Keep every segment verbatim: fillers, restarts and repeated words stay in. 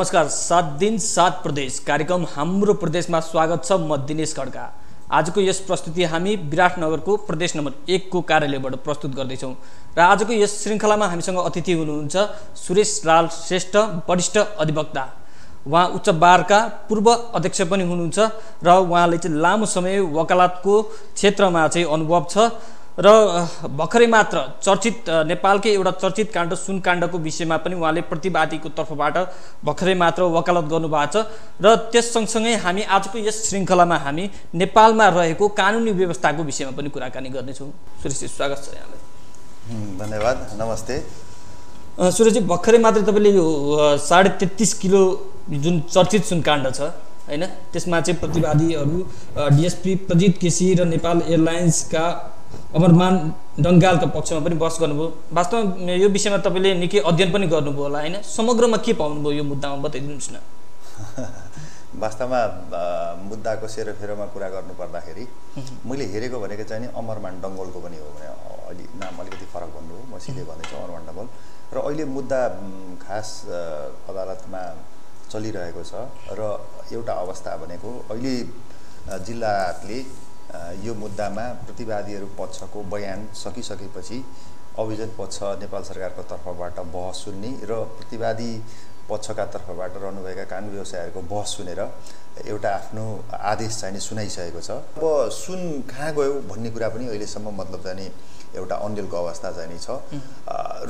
नमस्कार। सात दिन सात प्रदेश कार्यक्रम हाम्रो प्रदेशमा स्वागत छ। म दिनेश खड्का। आजको यस प्रस्तुति हामी विराटनगरको प्रदेश नम्बर एक को कार्यालयबाट प्रस्तुत गर्दैछौँ र आजको यस श्रृङ्खलामा हामीसँग अतिथि हुनुहुन्छ सुरेश लाल श्रेष्ठ, वरिष्ठ अधिवक्ता। उहाँ उच्च बारका पूर्व अध्यक्ष पनि हुनुहुन्छ र उहाँले चाहिँ लामो समय वकालतको क्षेत्रमा चाहिँ अनुभव छ र भर्खरै मात्र चर्चित नेपालकै एउटा चर्चित काण्ड सुनकाण्डको विषयमा पनि उहाँले प्रतिवादीको तर्फबाट भर्खरै मात्र वकालत गर्नुभएको छ र त्यस सँगसँगै हामी आजको यस श्रृङ्खलामा हामी नेपालमा रहेको कानुनी व्यवस्थाको विषयमा पनि कुराकानी गर्नेछौँ। सुरेशजी, स्वागत छ यहाँलाई। धन्यवाद। नमस्ते। सुरेशजी, भर्खरै मात्र तपाईँले यो साढे तेत्तिस किलो जुन चर्चित सुनकाण्ड छ होइन, त्यसमा चाहिँ प्रतिवादीहरू डिएसपी प्रजित केसी र नेपाल एयरलाइन्सका अमरमान डङ्गालका पक्षमा पनि बहस गर्नुभयो। वास्तवमा यो विषयमा तपाईँले निकै अध्ययन पनि गर्नुभयो होला होइन, समग्रमा के पाउनुभयो यो मुद्दामा बताइदिनुहोस् न। वास्तवमा मुद्दाको सेरोफेरोमा कुरा गर्नु पर्दाखेरि मैले हेरेको भनेको चाहिँ नि अमरमान डङ्गोलको पनि हो भने अलि नाम अलिकति फरक भन्नुभयो, म सिधै भन्दैछु अमरमान डङ्गोल। र अहिले मुद्दा खास अदालतमा चलिरहेको छ र एउटा अवस्था भनेको अहिले जिल्लाले यो मुद्दामा प्रतिवादीहरू पक्षको बयान सकिसकेपछि अभियोजन पक्ष नेपाल सरकारको तर्फबाट बहस सुन्ने र प्रतिवादी पक्षका तर्फबाट रहनुभएका कानुन व्यवसायहरूको बहस सुनेर एउटा आफ्नो आदेश चाहिँ सुनाइसकेको छ। अब सुन कहाँ गयो भन्ने कुरा पनि अहिलेसम्म मतलब चाहिँ एउटा अन्यलको अवस्था चाहिँ छ र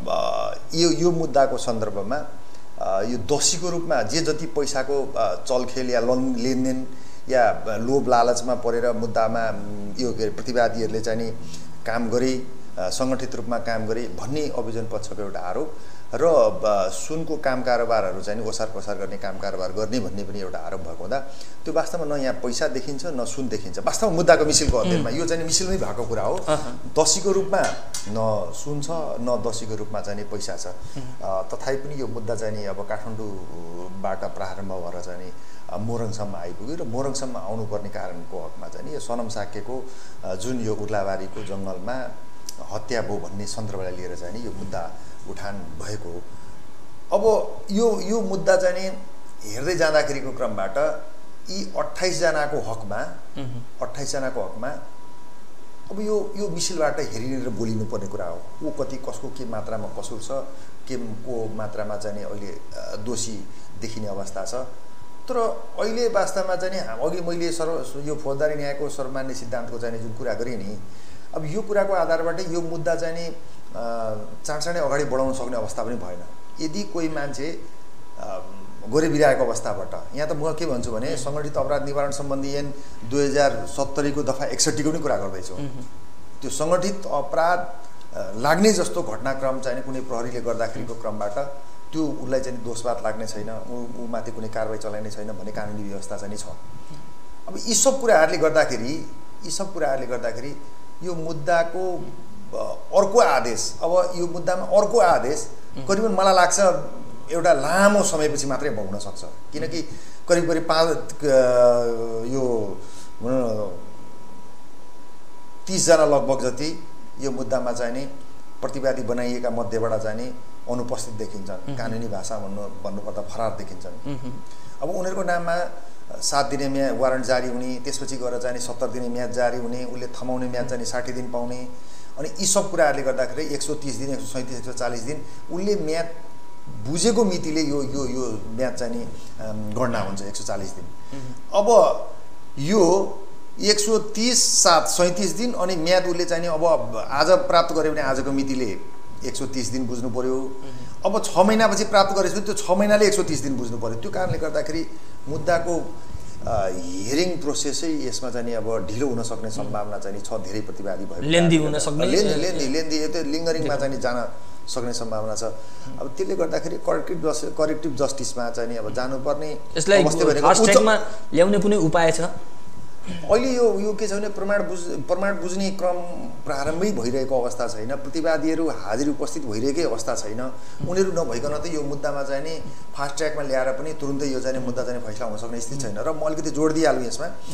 यो यो मुद्दाको सन्दर्भमा यो दोषीको रूपमा जे जति पैसाको चलखेल या लेनदेन या लोभ लालचमा परेर मुद्दामा यो के प्रतिवादीहरूले चाहिँ नि काम गरे, सङ्गठित रूपमा काम गरे भन्ने अभियोजन पक्षको एउटा आरोप र सुनको काम कारोबारहरू चाहिँ ओसार पसार गर्ने काम कारोबार गर्ने भन्ने पनि एउटा आरोप भएको हुँदा त्यो वास्तवमा न यहाँ पैसा देखिन्छ न सुन देखिन्छ। वास्तवमा मुद्दाको मिसिलको अध्ययनमा यो चाहिँ मिसिलमै भएको कुरा हो। दोषीको रूपमा न सुन छ न दोषीको रूपमा चाहिँ पैसा छ। तथापि पनि यो मुद्दा चाहिँ नि अब काठमाडौँबाट प्रारम्भ भएर चाहिँ नि मोरङसम्म आइपुग्यो र मोरङसम्म आउनुपर्ने कारणको हकमा चाहिँ यो सनम साकेको जुन यो उर्लाबारीको जङ्गलमा हत्या भयो भन्ने सन्दर्भलाई लिएर चाहिँ नि यो मुद्दा उठान भएको हो। अब यो यो मुद्दा चाहिँ नि हेर्दै जाँदाखेरिको क्रमबाट यी अट्ठाइसजनाको हकमा अट्ठाइसजनाको हकमा अब यो यो मिसिलबाट हेरिने र बोलिनु पर्ने कुरा हो। ऊ कति कसको के मात्रामा कसुर छ, के को मात्रामा चाहिँ नि अहिले दोषी देखिने अवस्था छ। तर अहिले वास्तवमा चाहिँ नि अघि मैले सर्व यो फौजदारी न्यायको सर्वमान्य सिद्धान्तको चाहिँ जुन कुरा गरेँ नि, अब यो कुराको आधारबाट यो मुद्दा चाहिँ नि चाँडचाँडै अगाडि बढाउन सक्ने अवस्था पनि भएन। यदि कोही मान्छे गोरेबिराएको अवस्थाबाट, यहाँ त म के भन्छु भने सङ्गठित अपराध निवारण सम्बन्धी ऐन दुई हजार सत्तरीको दफा एकसट्ठीको पनि कुरा गर्दैछु। त्यो सङ्गठित अपराध लाग्ने जस्तो घटनाक्रम चाहिँ कुनै प्रहरीले गर्दाखेरिको क्रमबाट त्यो उसलाई चाहिँ दोषबाद लाग्ने छैन, ऊ माथि कुनै कारबाही चलाइने छैन भन्ने कानुनी व्यवस्था चाहिँ छ। अब यी सब कुराहरूले गर्दाखेरि यी सब कुराहरूले गर्दाखेरि यो मुद्दाको अर्को आदेश, अब यो मुद्दामा अर्को आदेश करिबन मलाई लाग्छ एउटा लामो समयपछि मात्रै हुन सक्छ। किनकि करिब करिब पाँच यो तीसजना लगभग जति यो मुद्दामा चाहिँ नि प्रतिवादी बनाइएका मध्येबाट चाहिँ नि अनुपस्थित देखिन्छन्। कानुनी भाषा भन्नु भन्नुपर्दा फरार देखिन्छन्। अब उनीहरूको नाममा सात दिने म्याद वारन्ट जारी हुने, त्यसपछि गएर चाहिँ सत्तर दिने म्याद जारी हुने, उसले थमाउने म्याद चाहिँ साठी दिन पाउने, अनि यी सब कुराहरूले गर्दाखेरि एक सौ तिस दिन एक सौ सैँतिस एक सौ चालिस दिन उसले म्याद बुझेको मितिले यो यो यो म्याद चाहिँ नि गणना हुन्छ एक सौ चालिस दिन। अब यो एक सौ तिस सात सैँतिस दिन अनि म्याद उसले चाहिँ नि अब आज प्राप्त गर्यो भने आजको मितिले एक सौ तीस दिन बुझ्नु पर्यो। अब छ महिनापछि प्राप्त गरेपछि त्यो छ महिनाले एक सौ तीस दिन बुझ्नु पर्यो। त्यो कारणले गर्दाखेरि मुद्दाको हियरिङ प्रोसेसै यसमा चाहिँ अब ढिलो हुन सक्ने सम्भावना चाहिँ छ। धेरै प्रतिवादी भयो, लेन्दी हुन सक्ने लेन्दी लेन्दी लेन्दी त्यो लिङ्गरिङमा चाहिँ जान सक्ने सम्भावना छ। अब त्यसले गर्दाखेरि करेक्टिभ जस करेक्टिभ जस्टिसमा चाहिँ अब जानुपर्ने अवस्था भनेको ल्याउने कुनै उपाय छ? अहिले यो यो के छ भने प्रमाण बुझ प्रमाण बुझ्ने क्रम प्रारम्भै भइरहेको अवस्था छैन। प्रतिवादीहरू हाजिर उपस्थित भइरहेकै अवस्था छैन। उनीहरू नभइकन त यो मुद्दामा चाहिँ नि फास्ट ट्र्याकमा ल्याएर पनि तुरुन्तै यो चाहिँ मुद्दा चाहिँ फैसला हुन सक्ने स्थिति छैन। र म अलिकति जोड दिइहाल्छु यसमा।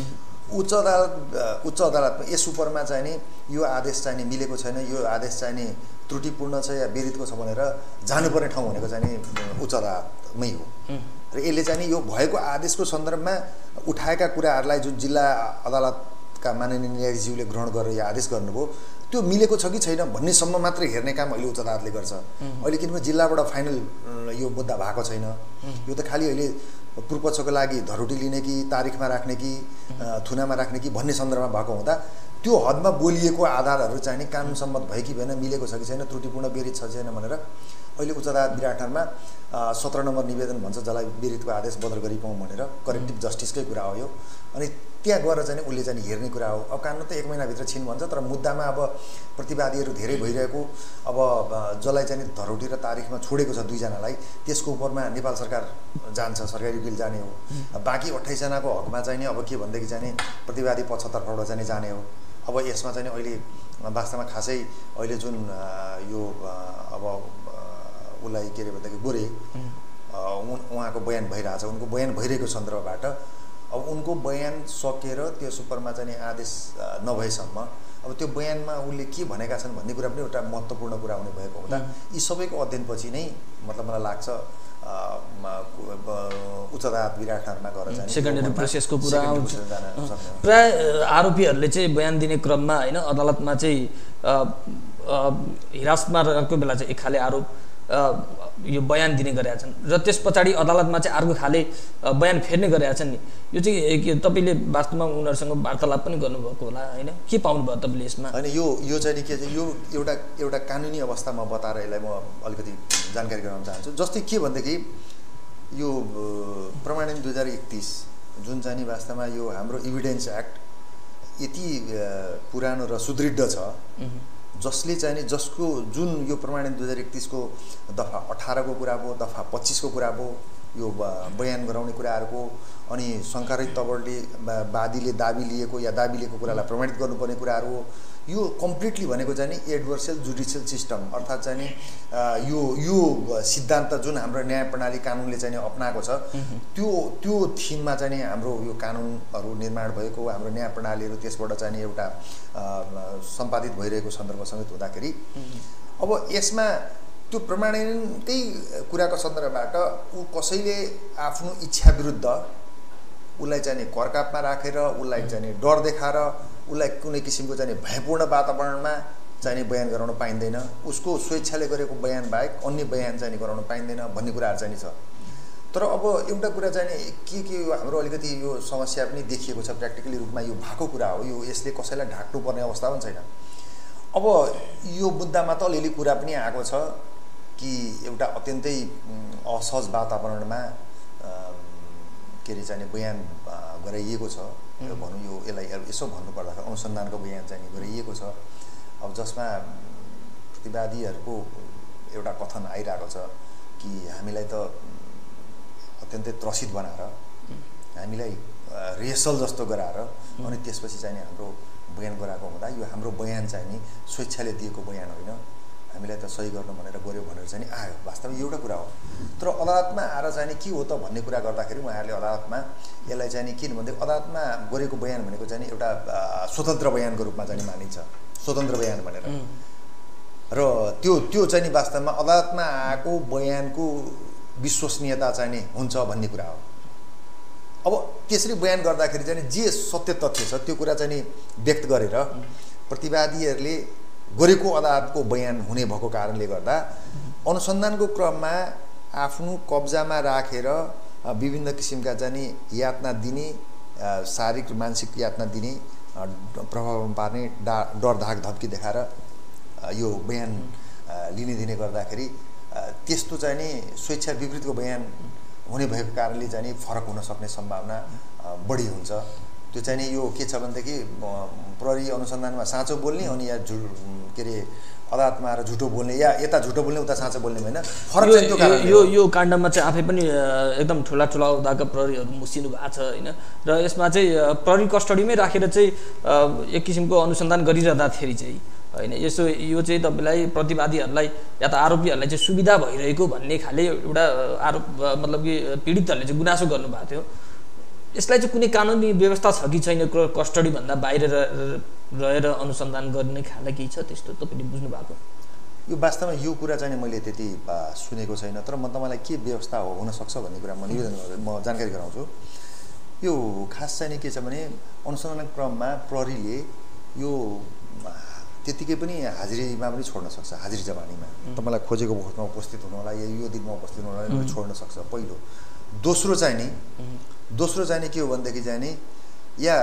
उच्च अदालत उच्च अदालतमा यस उपरमा चाहिँ नि यो आदेश चाहिँ नि मिलेको छैन, यो आदेश चाहिँ नि त्रुटिपूर्ण छ या विरुद्धको छ भनेर जानुपर्ने ठाउँ भनेको चाहिँ नि उच्च अदालतमै हो। र यसले चाहिँ नि यो भएको आदेशको सन्दर्भमा उठाएका कुराहरूलाई जुन जिल्ला अदालतका माननीय न्यायाधीशज्यूले ग्रहण गरेर यो आदेश गर्नुभयो त्यो मिलेको छ कि छैन भन्नेसम्म मात्रै हेर्ने काम अहिले उच्च अदालतले गर्छ। अहिले किनभने जिल्लाबाट फाइनल यो मुद्दा भएको छैन, यो त खालि अहिले पूर्वपक्षको लागि धरोटी लिने कि तारिखमा राख्ने कि थुनामा राख्ने कि भन्ने सन्दर्भमा भएको हुँदा त्यो हदमा बोलिएको आधारहरू चाहिँ नि कानुन सम्मत भयो कि भएन, मिलेको छ कि छैन, त्रुटिपूर्ण विरुद्ध छ छैन भनेर अहिले उच्च अदालत विराटनगरमा सत्र नम्बर निवेदन भन्छ जसलाई विरुद्धको आदेश बदल गरिपाउँ भनेर करेक्टिभ जस्टिसकै कुरा हो यो। अनि त्यहाँ गएर चाहिँ उसले चाहिँ हेर्ने कुरा हो। अब कानुन त एक महिनाभित्र छिन् भन्छ, तर मुद्दामा अब प्रतिवादीहरू धेरै भइरहेको, अब जसलाई चाहिँ धरोटी र तारिखमा छोडेको छ दुईजनालाई, त्यसको उपरमा नेपाल सरकार जान्छ, सरकारी वकिल जाने हो। बाँकी अट्ठाइसजनाको हकमा चाहिँ नि अब के भनेदेखि चाहिँ प्रतिवादी पक्षतर्फबाट चाहिँ जाने हो। अब यसमा चाहिँ अहिले वास्तवमा खासै अहिले जुन यो अब उसलाई के अरे भन्दाखेरि गोरे उहाँको बयान भइरहेछ, उनको बयान भइरहेको सन्दर्भबाट अब उनको बयान सकेर त्यो सुपरमा चाहिँ आदेश नभएसम्म अब त्यो बयानमा उसले के भनेका छन् भन्ने कुरा पनि एउटा महत्त्वपूर्ण कुरा हुने भएको हुँदा यी सबैको अध्ययनपछि नै मतलब मलाई लाग्छ उच्च अदालत विराटनगरमा गएर चाहिँ सेकेन्डरी प्रोसेसको कुरा आउँछ। प्राय आरोपीहरूले चाहिँ बयान दिने क्रममा होइन अदालतमा चाहिँ हिरासतमा रहेको बेला चाहिँ एक खाले आरोप यो बयान दिने गरेका छन् र त्यस पछाडि अदालतमा चाहिँ अर्को खाले बयान फेर्ने गरेका छन् नि। यो चाहिँ तपाईँले वास्तवमा उनीहरूसँग वार्तालाप पनि गर्नुभएको होला होइन, के पाउनुभयो तपाईँले यसमा? होइन यो यो चाहिँ के चाहिँ यो एउटा एउटा कानुनी अवस्थामा बताएर यसलाई म अलिकति जानकारी गराउन चाहन्छु। जस्तै के भनेदेखि यो प्रमाणन दुई हजार एकतिस जुन चाहिँ नि वास्तवमा यो हाम्रो इभिडेन्स एक्ट यति पुरानो र सुदृढ छ जसले चाहिँ नि जसको जुन यो प्रमाणन दुई हजार एकतिसको दफा अठारको कुरा भयो, दफा पच्चिसको कुरा भयो, यो बयान गराउने कुराहरूको, अनि शङ्कारित तवरले वादीले दाबी लिएको या दाबी लिएको कुरालाई प्रमाणित गर्नुपर्ने कुराहरू हो। यो कम्प्लिटली भनेको चाहिँ नि एडभर्सियल जुडिसियल सिस्टम अर्थात् चाहिँ नि यो यो सिद्धान्त जुन हाम्रो न्याय प्रणाली कानुनले चाहिँ नि अपनाएको छ त्यो त्यो थिममा चाहिँ नि हाम्रो यो कानुनहरू निर्माण भएको, हाम्रो न्याय प्रणालीहरू त्यसबाट चाहिँ नि एउटा सम्पादित भइरहेको सन्दर्भ समेत हुँदाखेरि अब यसमा त्यो प्रमाणनकै कुराको सन्दर्भबाट ऊ कसैले आफ्नो इच्छा विरुद्ध उसलाई चाहिँ नि करकापमा राखेर उसलाई चाहिँ नि डर देखाएर उसलाई कुनै किसिमको चाहिँ भयपूर्ण वातावरणमा चाहिँ बयान गराउन पाइँदैन, उसको स्वेच्छाले गरेको बयान बाहेक अन्य बयान चाहिँ गराउन पाइँदैन भन्ने कुराहरू चाहिँ छ। तर अब एउटा कुरा चाहिँ नि के के हाम्रो अलिकति यो समस्या पनि देखिएको छ प्र्याक्टिकली रूपमा, यो भएको कुरा हो, यो यसले कसैलाई ढाक्नुपर्ने अवस्था पनि छैन। अब यो मुद्दामा त अलिअलि कुरा पनि आएको छ कि एउटा अत्यन्तै असहज वातावरणमा के अरे चाहिँ बयान गराइएको छ भनौँ, यो यसलाई यसो भन्नुपर्दाखेरि अनुसन्धानको बयान चाहिँ गराइएको छ। अब जसमा प्रतिवादीहरूको एउटा कथन आइरहेको छ कि हामीलाई त अत्यन्तै त्रसित बनाएर, हामीलाई रिहर्सल जस्तो गराएर अनि त्यसपछि चाहिँ हाम्रो बयान गराएको हुँदा यो हाम्रो बयान चाहिँ नि स्वेच्छाले दिएको बयान होइन, हामीलाई त सही गर्नु भनेर गऱ्यो भनेर चाहिँ आयो। वास्तवमा एउटा कुरा हो, तर अदालतमा आएर चाहिँ के हो त भन्ने कुरा गर्दाखेरि उहाँहरूले अदालतमा यसलाई चाहिँ किन भन्दै अदालतमा गरेको बयान भनेको चाहिँ एउटा स्वतन्त्र बयानको रूपमा चाहिँ मानिन्छ, स्वतन्त्र बयान भनेर। र त्यो त्यो चाहिँ वास्तवमा अदालतमा आएको बयानको विश्वसनीयता चाहिँ नि हुन्छ भन्ने कुरा हो। अब त्यसरी बयान गर्दाखेरि चाहिँ जे सत्य तथ्य छ त्यो कुरा चाहिँ नि व्यक्त गरेर प्रतिवादीहरूले गरेको अदालतको बयान हुने भएको कारणले गर्दा अनुसन्धानको क्रममा आफ्नो कब्जामा राखेर विभिन्न किसिमका चाहिँ यातना दिने, शारीरिक मानसिक यातना दिने, प्रभाव पार्ने, डा डर धाक धम्की देखाएर यो बयान लिने दिने गर्दाखेरि त्यस्तो चाहिँ नि स्वेच्छा विपरीतको बयान हुने भएको कारणले चाहिँ फरक हुन सक्ने सम्भावना बढी हुन्छ। त्यो चाहिँ नि यो के छ भनेदेखि प्रहरी अनुसन्धानमा साँचो बोल्ने अनि या झु के अरे अदालतमा आएर झुटो बोल्ने या यता झुटो बोल्ने उता साँचो बोल्ने होइन, फरक चाहिँ त्यो कारणले यो यो काण्डमा चाहिँ आफै पनि एकदम ठुला ठुला औदाका प्रहरीहरू मुसिनु भएको छ होइन। र यसमा चाहिँ प्रहरी कस्टडीमै राखेर चाहिँ एक किसिमको अनुसन्धान गरिरहँदाखेरि चाहिँ होइन यसो यो चाहिँ तपाईँलाई प्रतिवादीहरूलाई या त आरोपीहरूलाई चाहिँ सुविधा भइरहेको भन्ने खाले एउटा आरोप मतलब कि पीडितहरूले चाहिँ गुनासो गर्नुभएको थियो। यसलाई चाहिँ कुनै कानुनी व्यवस्था छ कि छैन कस्टडी भन्दा बाहिर रहेर अनुसन्धान गर्ने खाले केही छ त्यस्तो तपाईले बुझ्नु भएको? यो वास्तवमा यो कुरा चाहिँ मैले त्यति सुनेको छैन, तर म तपाईँलाई के व्यवस्था हो हुन सक्छ भन्ने कुरा म निवेदन म जानकारी गराउँछु। यो खास चाहिँ के छ भने अनुसन्धान क्रममा प्रहरीले यो त्यतिकै पनि हाजिरीमा पनि छोड्न सक्छ, हाजिरी जमानीमा तपाईँलाई खोजेको भोटमा उपस्थित हुनु होला या यो दिनमा उपस्थित हुनु होला छोड्न सक्छ पहिलो। दोस्रो चाहिँ नि दोस्रो चाहिँ नि के हो भनेदेखि चाहिँ नि या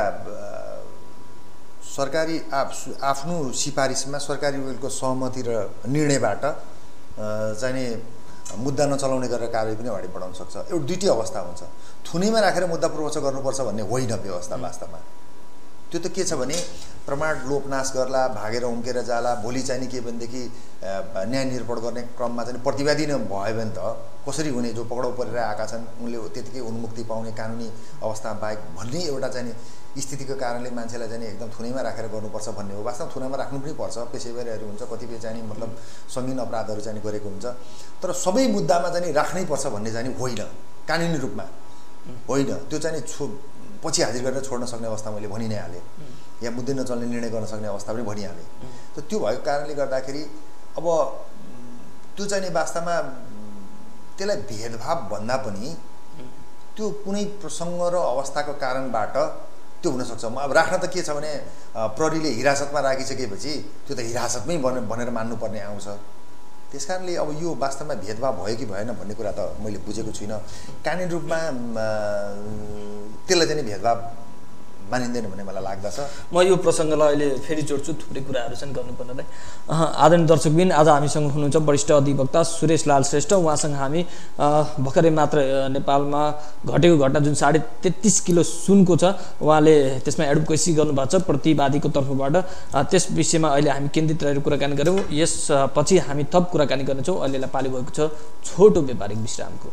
सरकारी आफ्नो सिफारिसमा सरकारी वकिलको सहमति र निर्णयबाट चाहिँ नि मुद्दा नचलाउने गरेर कारबाही पनि अगाडि बढाउन सक्छ। एउटा दुईटै अवस्था हुन्छ। थुनैमा राखेर मुद्दा पूर्वच गर्नुपर्छ भन्ने होइन व्यवस्था वास्तवमा। त्यो त के छ भने प्रमाण लोपनाश गर्ला, भागेर उम्केर जाला, भोलि चाहिँ नि के भनेदेखि न्याय निरूपण गर्ने क्रममा चाहिँ प्रतिवादी नै भयो भने त कसरी हुने, जो पक्राउ परेर आएका छन् उनले त्यतिकै उन्मुक्ति पाउने कानुनी अवस्था बाहेक भन्ने एउटा चाहिँ नि स्थितिको कारणले मान्छेलाई चाहिँ एकदम थुनैमा राखेर गर्नुपर्छ भन्ने हो। वास्तवमा थुनामा राख्नु पनि पर्छ, पेशेवरहरू हुन्छ, कतिपय चाहिँ नि मतलब सङ्गीन अपराधहरू चाहिँ गरेको हुन्छ, तर सबै मुद्दामा चाहिँ राख्नै पर्छ भन्ने चाहिँ होइन, कानुनी रूपमा होइन। त्यो चाहिँ नि छो पछि हाजिर गरेर छोड्न सक्ने अवस्था मैले भनि नै हालेँ, या मुद्दै नचल्ने निर्णय गर्न सक्ने अवस्था पनि भनिहालेँ। त त्यो भएको कारणले गर्दाखेरि अब त्यो चाहिँ नि वास्तवमा त्यसलाई भेदभाव भन्दा पनि त्यो कुनै प्रसङ्ग र अवस्थाको कारणबाट त्यो हुनसक्छ। अब राख्न त के छ भने प्रहरीले हिरासतमा राखिसकेपछि त्यो त हिरासतमै भनेर मान्नुपर्ने आउँछ। त्यस कारणले अब यो वास्तवमा भेदभाव भयो कि भएन भन्ने कुरा त मैले बुझेको छुइनँ। कानुनी रूपमा त्यसलाई चाहिँ भेदभाव मानिँदैन भन्ने मलाई लाग्दछ। म यो प्रसङ्गलाई अहिले फेरि जोड्छु, थुप्रै कुराहरू छन् गर्नुपर्नेलाई। आदरणीय दर्शकबिन, आज हामीसँग हुनुहुन्छ वरिष्ठ अधिवक्ता सुरेश लाल श्रेष्ठ। उहाँसँग हामी भर्खरै मात्र नेपालमा घटेको घटना जुन साढे तेत्तिस किलो सुनको छ उहाँले त्यसमा एडभोकेसी गर्नुभएको छ प्रतिवादीको तर्फबाट, त्यस विषयमा अहिले हामी केन्द्रित रहेर कुराकानी गऱ्यौँ। यसपछि हामी थप कुराकानी गर्नेछौँ। अहिलेलाई पाली भएको छ छोटो व्यापारिक विश्रामको।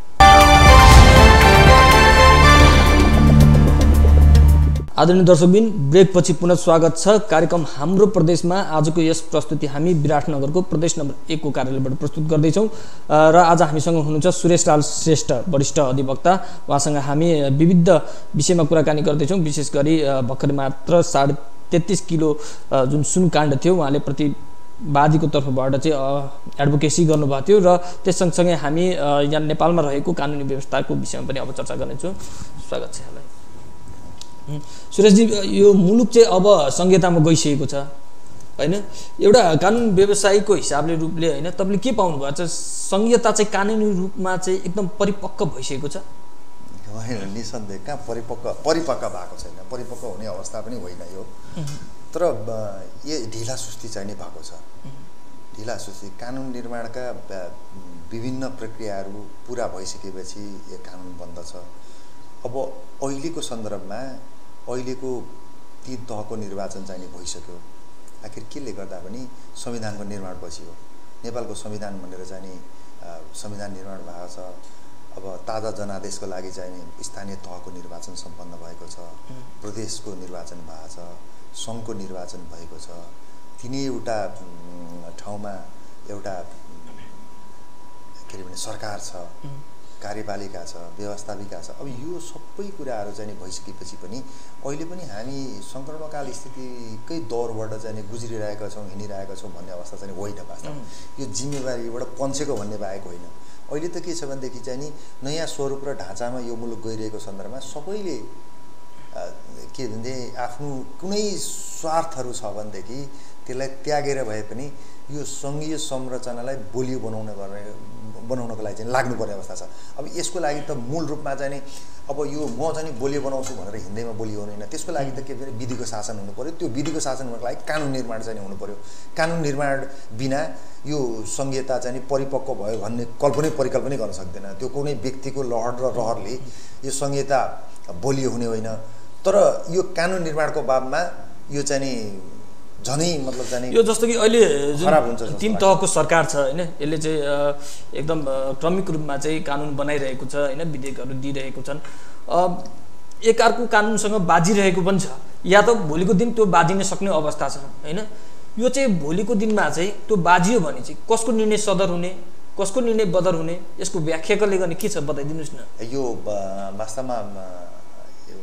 आदरणीय दर्शकबिन, ब्रेकपछि पुनः स्वागत छ। कार्यक्रम हाम्रो प्रदेशमा आजको यस प्रस्तुति हामी विराटनगरको प्रदेश नम्बर एक को कार्यालयबाट प्रस्तुत गर्दैछौँ र आज हामीसँग हुनुहुन्छ सुरेश लाल श्रेष्ठ, वरिष्ठ अधिवक्ता। उहाँसँग हामी विविध विषयमा कुराकानी गर्दैछौँ। विशेष गरी भर्खरै मात्र साढे तेत्तिस किलो जुन सुनकाण्ड थियो उहाँले प्रतिवादीको तर्फबाट चाहिँ एडभोकेसी गर्नुभएको थियो र त्यस सँगसँगै हामी यहाँ नेपालमा रहेको कानुनी व्यवस्थाको विषयमा पनि अब चर्चा गर्नेछौँ। स्वागत छ यहाँलाई। सुरेशजी, यो मुलुक चाहिँ अब संहितामा गइसकेको छ होइन? एउटा कानुन व्यवसायीको हिसाबले रूपले होइन तपाईँले के पाउनु भएको छ? संहिता चाहिँ कानुनी रूपमा चाहिँ एकदम परिपक्व भइसकेको छ? होइन, निसन्देह कहाँ परिपक्व परिपक्व भएको छैन, परिपक्व हुने अवस्था पनि होइन यो। तर यो ढिला सुस्ती चाहिँ नि भएको छ। ढिला सुस्ती कानुन निर्माणका विभिन्न प्रक्रियाहरू पुरा भइसकेपछि यो कानुन बन्दछ। अब अहिलेको सन्दर्भमा अहिलेको तीन तहको निर्वाचन चाहिँ भइसक्यो। आखिर केले गर्दा पनि संविधानको निर्माणपछि हो। नेपालको संविधान भनेर चाहिँ नि संविधान निर्माण भएको छ। अब ताजा जनादेशको लागि चाहिँ नि स्थानीय तहको निर्वाचन सम्पन्न भएको छ, प्रदेशको निर्वाचन भएको छ, सङ्घको निर्वाचन भएको छ। तिनैवटा ठाउँमा एउटा के अरे भने सरकार छ, कार्यपालिका छ, व्यवस्थापिका छ। अब यो सबै कुराहरू चाहिँ भइसकेपछि पनि अहिले पनि हामी सङ्क्रमणकाल स्थितिकै दौरबाट चाहिँ गुज्रिरहेका छौँ, हिँडिरहेका छौँ भन्ने अवस्था चाहिँ होइन। वास्तवमा यो जिम्मेवारीबाट पन्छेको भन्ने बाहेक होइन। अहिले त के छ भनेदेखि चाहिँ नि नयाँ स्वरूप र ढाँचामा यो मुलुक गइरहेको सन्दर्भमा सबैले के भन्थे आफ्नो कुनै स्वार्थहरू छ भनेदेखि त्यसलाई त्यागेर भए पनि यो सङ्घीय संरचनालाई बलियो बनाउन गर्ने बनाउनको लागि चाहिँ लाग्नुपर्ने अवस्था छ। अब यसको लागि त मूल रूपमा चाहिँ नि अब यो म चाहिँ बलियो बनाउँछु भनेर हिँड्दैमा बलियो हुँदैन। त्यसको लागि त के भने विधिको शासन हुनु पर्यो। त्यो विधिको शासन हुनको लागि कानुन निर्माण चाहिँ हुनु पर्यो। कानुन निर्माण बिना यो संहिता चाहिँ परिपक्व भयो भन्ने कल्पनै परिकल्पनै गर्न सक्दैन। त्यो कुनै व्यक्तिको लहर र रहरले यो संहिता बलियो हुने होइन। तर यो कानुन निर्माणको बाबमा यो चाहिँ नि झनै मतलब चाहिँ यो जस्तो कि अहिले खराब हुन्छ। तीन तहको सरकार छ होइन, यसले चाहिँ एकदम क्रमिक रूपमा चाहिँ कानुन बनाइरहेको छ होइन, विधेयकहरू दिइरहेको छन्। एकअर्को कानुनसँग बाजिरहेको पनि छ, या त भोलिको दिन त्यो बाजिन सक्ने अवस्था छ होइन। यो चाहिँ भोलिको दिनमा चाहिँ त्यो बाजियो भने चाहिँ कसको निर्णय सदर हुने, कसको निर्णय बदर हुने, यसको व्याख्याले गर्ने के छ बताइदिनुहोस् न। यो वास्तवमा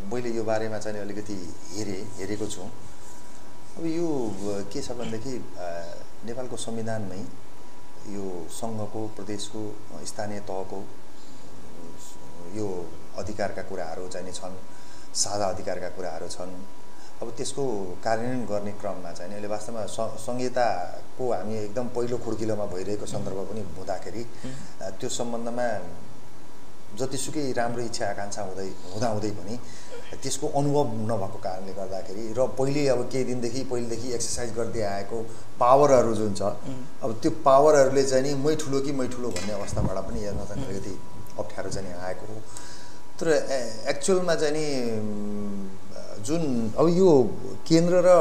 मैले यो बारेमा चाहिँ अलिकति हेरेँ हेरेको छु। अब यो के छ भनेदेखि नेपालको संविधानमै यो सङ्घको प्रदेशको स्थानीय तहको यो अधिकारका कुराहरू चाहिँ छन्, साझा अधिकारका कुराहरू छन्। अब त्यसको कार्यान्वयन गर्ने क्रममा चाहिँ अहिले वास्तवमा संहिताको हामी एकदम पहिलो खुड्किलोमा भइरहेको सन्दर्भ पनि हुँदाखेरि त्यो सम्बन्धमा जतिसुकै राम्रो इच्छा आकाङ्क्षा हुँदै हुँदाहुँदै पनि त्यसको अनुभव नभएको कारणले गर्दाखेरि र पहिले अब केही दिनदेखि पहिलेदेखि एक्सर्साइज गर्दै आएको पावरहरू जुन छ, अब त्यो पावरहरूले चाहिँ नि मै ठुलो कि मै ठुलो भन्ने अवस्थाबाट पनि हेर्न चाहिँ अलिकति अप्ठ्यारो चाहिँ आएको हो। तर एक्चुअलमा चाहिँ नि जुन अब यो केन्द्र र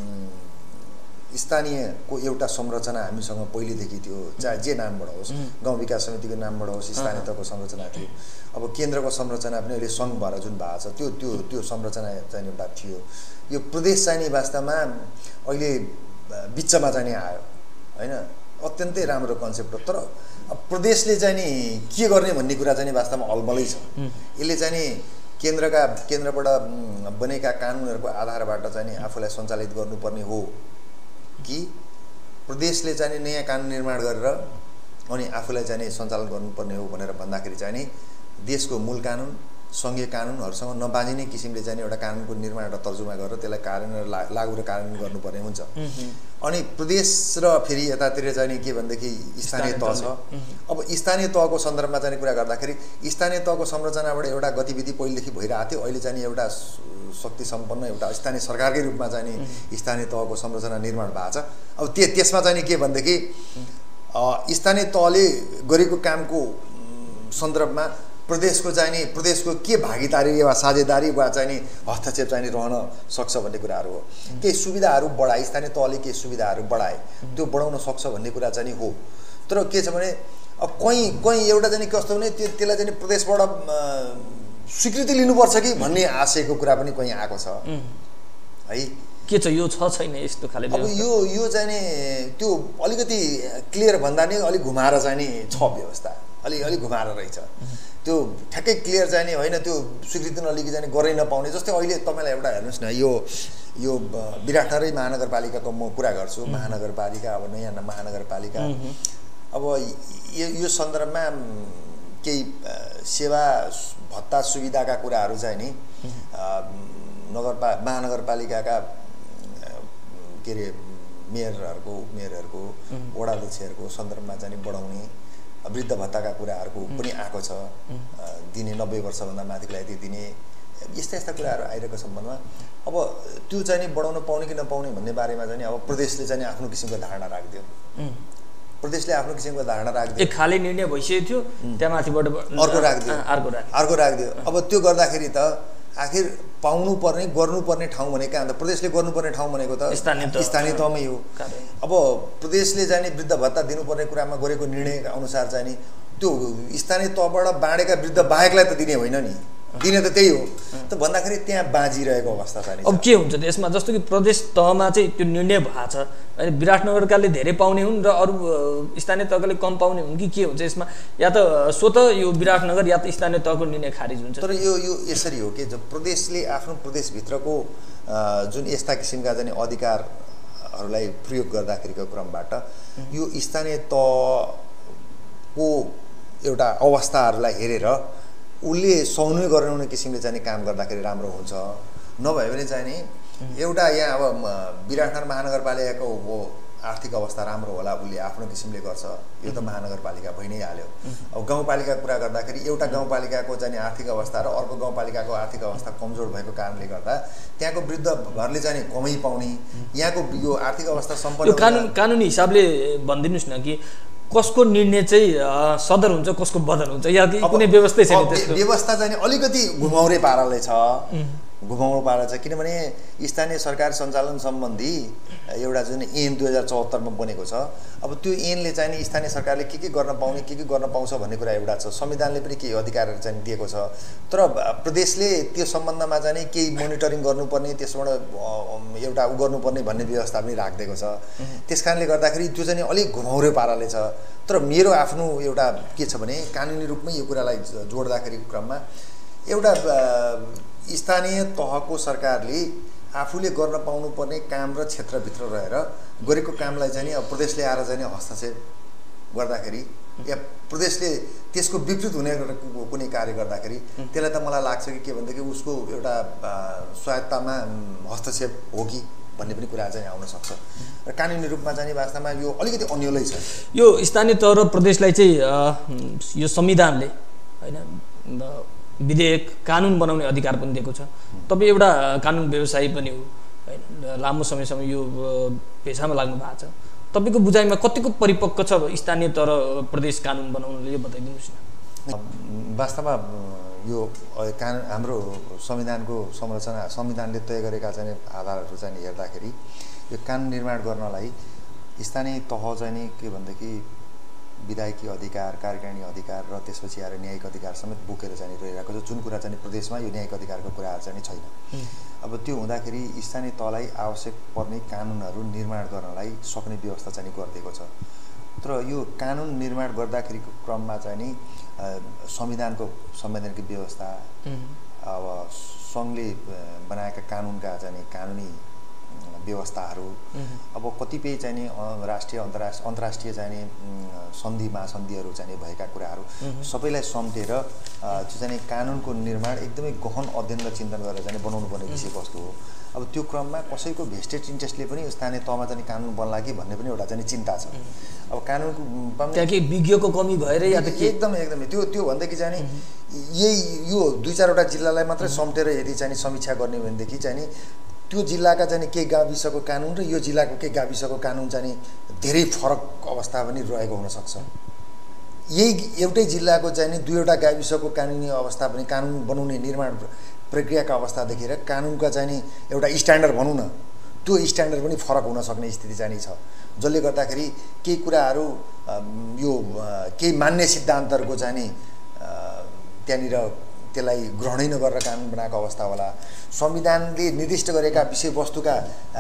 स्थानीयको एउटा संरचना हामीसँग पहिलेदेखि थियो, चाहे जे नामबाट होस्, गाउँ विकास समितिको नामबाट होस्, स्थानीय तहको संरचना थियो। अब केन्द्रको संरचना पनि अहिले सङ्घ भएर जुन भएको छ त्यो त्यो त्यो संरचना चाहिँ एउटा थियो। यो प्रदेश चाहिँ नि वास्तवमा अहिले बिचमा चाहिँ नि आयो होइन, अत्यन्तै राम्रो कन्सेप्ट हो। तर अब प्रदेशले चाहिँ नि के गर्ने भन्ने कुरा चाहिँ नि वास्तवमा अलमलै छ। यसले चाहिँ नि केन्द्रका केन्द्रबाट बनेका कानुनहरूको आधारबाट चाहिँ नि आफूलाई सञ्चालित गर्नुपर्ने हो कि प्रदेशले चाहिँ नयाँ कानुन निर्माण गरेर अनि आफूलाई चाहिँ सञ्चालन गर्नुपर्ने हो भनेर भन्दाखेरि चाहिँ नि देशको मूल कानुन सङ्घीय कानुनहरूसँग नबाँधिने किसिमले चाहिँ एउटा कानुनको निर्माण र तर्जुमा गरेर त्यसलाई कार्यान्वयन लागू र कार्यान्वयन गर्नुपर्ने हुन्छ। अनि प्रदेश र फेरि यतातिर चाहिँ नि के भनेदेखि स्थानीय तह छ। अब स्थानीय तहको सन्दर्भमा चाहिँ कुरा गर्दाखेरि स्थानीय तहको संरचनाबाट एउटा गतिविधि पहिलेदेखि भइरहेको थियो, अहिले चाहिँ एउटा शक्ति सम्पन्न एउटा स्थानीय सरकारकै रूपमा चाहिँ नि स्थानीय तहको संरचना निर्माण भएको छ। अब त्यो त्यसमा चाहिँ नि के भनेदेखि स्थानीय तहले गरेको कामको सन्दर्भमा प्रदेशको चाहिँ नि प्रदेशको के भागीदारी वा साझेदारी वा चाहिँ नि हस्तक्षेप चाहिँ नि रहन सक्छ भन्ने कुराहरू हो। केही सुविधाहरू बढाए, स्थानीय तहले केही सुविधाहरू बढाए, त्यो बढाउन सक्छ भन्ने कुरा चाहिँ नि हो। तर के छ भने अब कहीँ कहीँ एउटा चाहिँ कस्तो भने त्यो त्यसलाई चाहिँ प्रदेशबाट स्वीकृति लिनुपर्छ कि भन्ने आशयको कुरा पनि कहीँ आएको छ है। के छ यो छ छैन यस्तो खाले? अब यो यो चाहिँ नि त्यो अलिकति क्लियर भन्दा नि अलिक घुमाएर चाहिँ नि छ व्यवस्था, अलि अलिक घुमाएर रहेछ। त्यो ठ्याक्कै क्लियर चाहिँ नि होइन, त्यो स्वीकृति नलिई चाहिँ गरै नपाउने। जस्तै अहिले तपाईँलाई एउटा हेर्नुहोस् न, यो यो विराटनगरै महानगरपालिकाको म कुरा गर्छु। महानगरपालिका अब नयाँ महानगरपालिका अब यो यो सन्दर्भमा केही सेवा भत्ता सुविधाका कुराहरू चाहिँ नि नगरपा महानगरपालिकाका के अरे मेयरहरूको उपमेयरहरूको वडा अध्यक्षहरूको सन्दर्भमा चाहिँ बढाउने, वृद्ध भत्ताका कुराहरूको पनि आएको छ, दिने नब्बे वर्षभन्दा माथिको लागि दिने, यस्ता यस्ता कुराहरू आइरहेको सम्बन्धमा अब त्यो चाहिँ नि बढाउन पाउने कि नपाउने भन्ने बारेमा चाहिँ अब प्रदेशले चाहिँ आफ्नो किसिमको धारणा राखिदियो। प्रदेशले आफ्नो किसिमको धारणा राखिदियो, एक खाले निर्णय भइसकेको थियो, त्यहाँ माथिबाट अर्को राखिदियो अर्को अर्को राखिदियो। अब त्यो गर्दाखेरि त आखिर पाउनुपर्ने गर्नुपर्ने ठाउँ भनेको अन्त प्रदेशले गर्नुपर्ने ठाउँ भनेको त स्थानीय तहमै हो। अब प्रदेशले चाहिँ नि वृद्ध भत्ता दिनुपर्ने कुरामा गरेको निर्णय अनुसार चाहिँ नि त्यो स्थानीय तहबाट बाँडेका वृद्ध बाहेकलाई त दिने होइन नि, दिने त त्यही हो। त भन्दाखेरि त्यहाँ बाँझिरहेको अवस्था छ नि। अब के हुन्छ त्यसमा? जस्तो कि प्रदेश तहमा चाहिँ त्यो निर्णय भएको छ, अनि विराटनगरकाले धेरै पाउने हुन् र अरू स्थानीय तहकाले कम पाउने हुन् कि के हुन्छ यसमा? या त स्वतः यो विराटनगर या त स्थानीय तहको निर्णय खारिज हुन्छ? तर यो यो यसरी हो कि प्रदेशले आफ्नो प्रदेशभित्रको जुन यस्ता किसिमका चाहिँ अधिकारहरूलाई प्रयोग गर्दाखेरिको क्रमबाट यो स्थानीय तहको एउटा अवस्थाहरूलाई हेरेर उसले सहनु गराउने किसिमले चाहिँ काम गर्दाखेरि राम्रो हुन्छ। नभए भने चाहिँ नि एउटा यहाँ अब विराटनगर महानगरपालिकाको हो आर्थिक अवस्था राम्रो होला, उसले आफ्नो किसिमले गर्छ, यो त महानगरपालिका भइ नै हाल्यो। अब गाउँपालिका कुरा गर्दाखेरि एउटा गाउँपालिकाको चाहिँ आर्थिक अवस्था र अर्को गाउँपालिकाको आर्थिक अवस्था कमजोर भएको कारणले गर्दा त्यहाँको वृद्धहरूले चाहिँ कमै पाउने, यहाँको यो आर्थिक अवस्था सम्पन्न कानुन कानुनी हिसाबले भनिदिनुहोस् न कि कसको निर्णय चाहिँ सदर हुन्छ, कसको बदल हुन्छ, या कुनै व्यवस्था छैन? त्यसको व्यवस्था चाहिँ अलिकति घुमाउरे पाराले छ, घुमाउनु पारा छ। किनभने स्थानीय सरकार सञ्चालन सम्बन्धी एउटा जुन ऐन दुई हजार चौहत्तरमा बनेको छ, अब त्यो ऐनले चाहिँ नि स्थानीय सरकारले के के गर्न पाउने के के गर्न पाउँछ भन्ने कुरा एउटा छ। संविधानले पनि केही अधिकारहरू चाहिँ दिएको छ, तर प्रदेशले त्यो सम्बन्धमा चाहिँ नि केही मोनिटरिङ गर्नुपर्ने, त्यसबाट एउटा उ गर्नुपर्ने भन्ने व्यवस्था पनि राखिदिएको छ। त्यस कारणले गर्दाखेरि त्यो चाहिँ अलिक घुमाउरे पाराले छ। तर मेरो आफ्नो एउटा के छ भने कानुनी रूपमै यो कुरालाई जोड्दाखेरिको क्रममा एउटा स्थानीय तहको सरकारले आफूले गर्न पाउनुपर्ने काम र क्षेत्रभित्र रहेर गरेको कामलाई चाहिँ अब प्रदेशले आएर चाहिँ हस्तक्षेप गर्दाखेरि या प्रदेशले त्यसको विपरीत हुने कुनै कार्य गर्दाखेरि त्यसलाई त मलाई लाग्छ कि के भन्दाखेरि उसको एउटा स्वायत्तामा हस्तक्षेप हो कि भन्ने पनि कुरा चाहिँ आउन सक्छ र कानुनी रूपमा चाहिँ वास्तवमा यो अलिकति अन्यलै छ। यो स्थानीय तह र प्रदेशलाई चाहिँ यो संविधानले हैन विधेयक कानुन बनाउने अधिकार पनि दिएको छ। तपाईँ एउटा कानुन व्यवसायी पनि हो हैन, लामो समयसम्म यो पेसामा लाग्नु भएको छ। तपाईँको बुझाइमा कतिको परिपक्व छ स्थानीय तह र प्रदेश कानुन बनाउनले, यो बताइदिनुहोस् न। वास्तवमा यो कानुन हाम्रो संविधानको संरचना संविधानले तय गरेका चाहिँ आधारहरू चाहिँ हेर्दाखेरि यो कानुन निर्माण गर्नलाई स्थानीय तह चाहिँ के भनेदेखि विधायकीय अधिकार, कार्यकारिणी अधिकार र त्यसपछि आएर न्यायिक अधिकार समेत बोकेर चाहिँ रहिरहेको छ, जुन कुरा चाहिँ प्रदेशमा यो न्यायिक अधिकारको कुराहरू चाहिँ छैन। अब त्यो हुँदाखेरि स्थानीय तहलाई आवश्यक पर्ने कानुनहरू निर्माण गर्नलाई सक्ने व्यवस्था चाहिँ गरिदिएको छ। तर यो कानुन निर्माण गर्दाखेरिको क्रममा चाहिँ नि संविधानको संवैधानिक व्यवस्था, अब सङ्घले बनाएका कानुनका चाहिँ कानुनी व्यवस्थाहरू, अब कतिपय चाहिँ नि राष्ट्रिय अन्तर्राष्ट्रिय अन्तर्राष्ट्रिय चाहिँ सन्धि महासन्धिहरू चाहिँ भएका कुराहरू सबैलाई सम्झेर त्यो चाहिँ कानुनको निर्माण एकदमै गहन अध्ययन र चिन्तन गरेर चाहिँ बनाउनु पर्ने विषयवस्तु हो। अब त्यो क्रममा कसैको भेस्टेड इन्ट्रेस्टले पनि स्थानीय तहमा चाहिँ कानुन बन्ला कि भन्ने पनि एउटा चाहिँ चिन्ता छ। अब कानुनको त्यहाँ के विज्ञको कमी भएर या त के एकदमै एकदमै त्यो त्यो भन्दाखेरि चाहिँ यही यो दुई चारवटा जिल्लालाई मात्रै सम्झेर यदि चाहिँ समीक्षा गर्ने भनेदेखि चाहिँ त्यो जिल्लाका चाहिँ केही गाविसको कानुन र यो जिल्लाको केही गाविसको कानुन चाहिँ धेरै फरक अवस्था पनि रहेको हुनसक्छ। यही एउटै जिल्लाको चाहिँ दुईवटा गाविसको कानुनी अवस्था पनि कानुन बनाउने निर्माण प्रक्रियाका अवस्था देखेर कानुनका चाहिँ एउटा स्ट्यान्डर्ड भनौँ न, त्यो स्ट्यान्डर्ड पनि फरक हुन सक्ने स्थिति चाहिँ छ, जसले गर्दाखेरि केही कुराहरू यो केही मान्य सिद्धान्तहरूको चाहिँ त्यहाँनिर त्यसलाई ग्रहणै नगरेर कानुन बनाएको अवस्था होला। संविधानले निर्दिष्ट गरेका विषयवस्तुका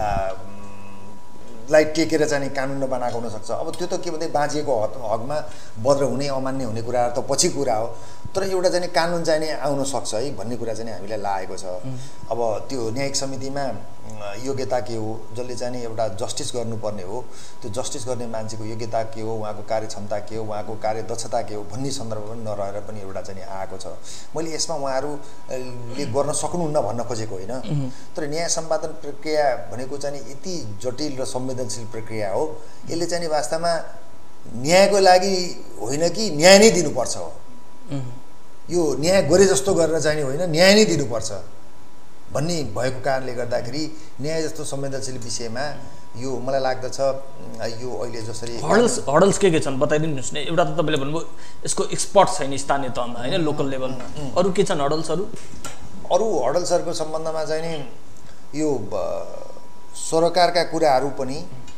लाई टेकेर चाहिँ कानुन बनाएको हुनसक्छ। अब त्यो त के भन्दै बाँचिएको हकमा बद्र हुने अमान्य हुने कुराहरू त पछि कुरा हो, तर एउटा चाहिँ कानुन चाहिँ आउन सक्छ है भन्ने कुरा चाहिँ हामीलाई लागेको छ। अब त्यो न्यायिक समितिमा योग्यता के हो, जसले चाहिँ एउटा जस्टिस गर्नुपर्ने हो, त्यो जस्टिस गर्ने मान्छेको योग्यता के हो, उहाँको कार्यक्षमता के हो, उहाँको कार्यदक्षता के हो भन्ने सन्दर्भ पनि नरहेर पनि एउटा चाहिँ आएको छ। मैले यसमा उहाँहरूले गर्न सक्नुहुन्न भन्न खोजेको होइन, तर न्याय सम्पादन प्रक्रिया भनेको चाहिँ यति जटिल र संवेदनशील प्रक्रिया हो। यसले चाहिँ वास्तवमा न्यायको लागि होइन कि न्याय नै दिनुपर्छ हो, यो न्याय गरे जस्तो गरेर चाहिँ होइन न्याय नै दिनुपर्छ भन्ने भएको कारणले गर्दाखेरि न्याय जस्तो संवेदनशील विषयमा यो मलाई लाग्दछ यो अहिले जसरी हडल्स हडल्स के के छन् बताइदिनुहोस् न। एउटा त तपाईँले भन्नुभयो यसको एक्सपर्ट छैन स्थानीय तहमा होइन, लोकल लेभलमा, अरू के छन् हडल्सहरू? अरू हडल्सहरूको सम्बन्धमा चाहिँ नि यो सरकारका कुराहरू पनि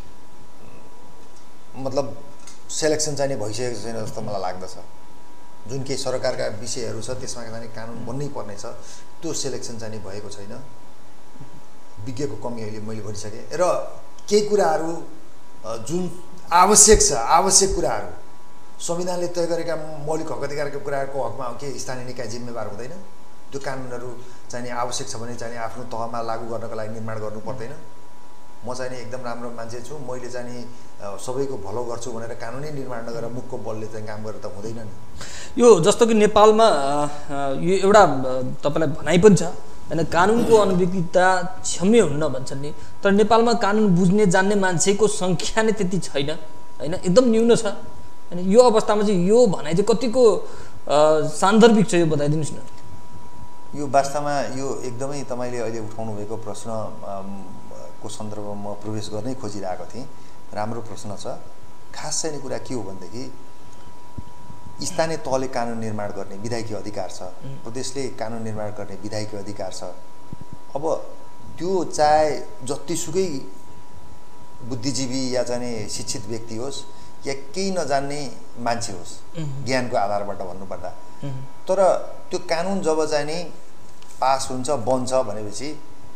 मतलब सेलेक्सन चाहिँ भइसकेको छैन जस्तो मलाई लाग्दछ। जुन केही सरकारका विषयहरू छ त्यसमा चाहिँ कानुन बन्नै पर्ने छ, त्यो सेलेक्सन चाहिँ भएको छैन। विज्ञको कमी अहिले मैले भनिसकेँ र केही कुराहरू जुन आवश्यक छ, आवश्यक कुराहरू संविधानले तय गरेका मौलिक हक अधिकारका कुराहरूको हकमा के स्थानीय निकाय जिम्मेवार हुँदैन? त्यो कानुनहरू चाहिँ आवश्यक छ भने चाहिँ आफ्नो तहमा लागू गर्नको लागि निर्माण गर्नु पर्दैन। म चाहिँ नि एकदम राम्रो मान्छे छु, मैले चाहिँ नि सबैको भलो गर्छु भनेर कानुनै निर्माण नगरेर मुखको बलले चाहिँ काम गरेर त हुँदैन नि। यो जस्तो कि नेपालमा यो एउटा तपाईँलाई भनाइ पनि छ होइन, कानुनको अनभिज्ञता क्षम्य हुन्न भन्छन् नि, तर नेपालमा कानुन बुझ्ने जान्ने मान्छेको सङ्ख्या नै त्यति छैन होइन, एकदम न्यून छ होइन। यो अवस्थामा चाहिँ यो भनाइ चाहिँ कतिको सान्दर्भिक छ यो बताइदिनुहोस् न। यो वास्तवमा यो एकदमै तपाईँले अहिले उठाउनु भएको प्रश्न को सन्दर्भमा म प्रवेश गर्नै खोजिरहेको थिएँ। राम्रो प्रश्न छ। खास चाहिँ कुरा के हो भनेदेखि स्थानीय तहले कानुन निर्माण गर्ने विधायकीय अधिकार छ, प्रदेशले कानुन निर्माण गर्ने विधायकीय अधिकार छ। अब त्यो चाहे जतिसुकै बुद्धिजीवी या चाहिँ शिक्षित व्यक्ति होस् या केही नजान्ने मान्छे होस्, ज्ञानको आधारबाट भन्नुपर्दा, तर त्यो कानुन जब चाहिँ नि पास हुन्छ बन्छ भनेपछि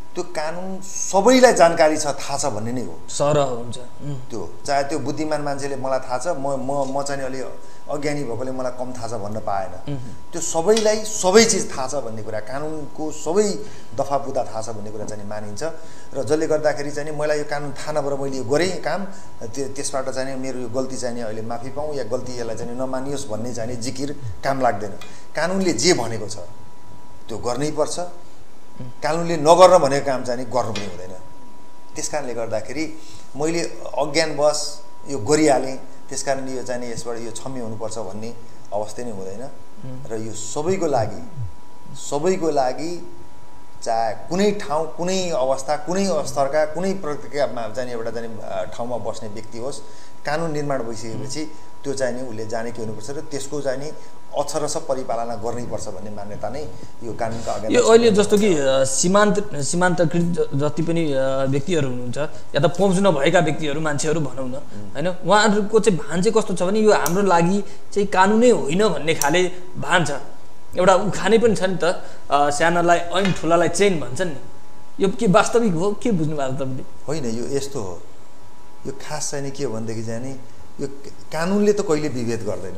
त्यो कानुन सबैलाई जानकारी छ थाहा छ भन्ने नै हो सरह हुन्छ त्यो चाहे त्यो बुद्धिमान मान्छेले मलाई थाहा छ म म म चाहिँ अलि अज्ञानी भएकोले मलाई कम थाहा छ भन्न पाएन त्यो सबैलाई सबै चिज थाहा छ भन्ने कुरा कानुनको सबै दफा बुदा थाहा छ भन्ने कुरा चाहिँ मानिन्छ र जसले गर्दाखेरि चाहिँ मलाई यो कानुन थाहा नभएर मैले यो गरेँ काम त्यो त्यसबाट चाहिँ मेरो यो गल्ती चाहिँ अहिले माफी पाऊँ या गल्ती यसलाई चाहिँ नमानियोस् भन्ने चाहिँ जिकिर काम लाग्दैन कानुनले जे भनेको छ त्यो गर्नै पर्छ कानुनले नगर्न भनेको काम चाहिँ गर्नु पनि हुँदैन त्यसकारणले गर्दाखेरि मैले अज्ञानवश यो गरिहालेँ त्यसकारणले यो चाहिँ यसबाट यो क्षम्य हुनुपर्छ भन्ने अवस्था नै हुँदैन र यो सबैको लागि सबैको लागि चाहे कुनै ठाउँ कुनै अवस्था कुनै स्तरका कुनै प्रक्रियामा चाहिँ एउटा चाहिँ ठाउँमा बस्ने व्यक्ति होस् कानुन निर्माण भइसकेपछि त्यो चाहिँ नि उसले जाने के हुनुपर्छ र त्यसको चाहिँ नि अक्षरश परिपालना गर्नैपर्छ भन्ने मान्यता नै यो कानुनका अगाडि यो अहिले जस्तो कि सीमान्त सीमान्तकृत जति पनि व्यक्तिहरू हुनुहुन्छ या त पहुँच नभएका व्यक्तिहरू मान्छेहरू भनौँ न होइन उहाँहरूको चाहिँ भान चाहिँ कस्तो छ भने यो हाम्रो लागि चाहिँ कानुनै होइन भन्ने खाले भान छ एउटा उखानै पनि छ नि त सानालाई ऐन ठुलालाई चेन भन्छन् नि यो के वास्तविक हो के बुझ्नु भएको तपाईँले होइन यो यस्तो हो यो खास चाहिँ नि के हो भनेदेखि चाहिँ नि यो कानुनले त कहिले विभेद गर्दैन